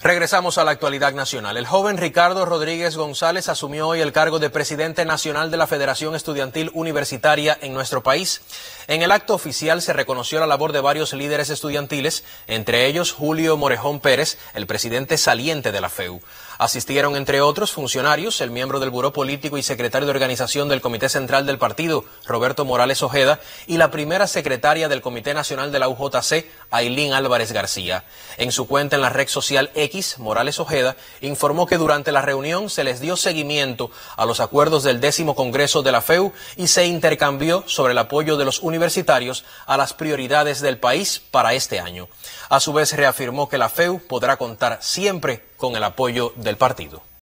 Regresamos a la actualidad nacional. El joven Ricardo Rodríguez González asumió hoy el cargo de presidente nacional de la Federación Estudiantil Universitaria en nuestro país. En el acto oficial se reconoció la labor de varios líderes estudiantiles, entre ellos Julio Morejón Pérez, el presidente saliente de la FEU. Asistieron, entre otros, funcionarios, el miembro del Buró Político y secretario de organización del Comité Central del Partido, Roberto Morales Ojeda, y la primera secretaria del Comité Nacional de la UJC, Ailín Álvarez García. En su cuenta en la red social X, Morales Ojeda informó que durante la reunión se les dio seguimiento a los acuerdos del 10º Congreso de la FEU y se intercambió sobre el apoyo de los universitarios a las prioridades del país para este año. A su vez reafirmó que la FEU podrá contar siempre con el apoyo del partido.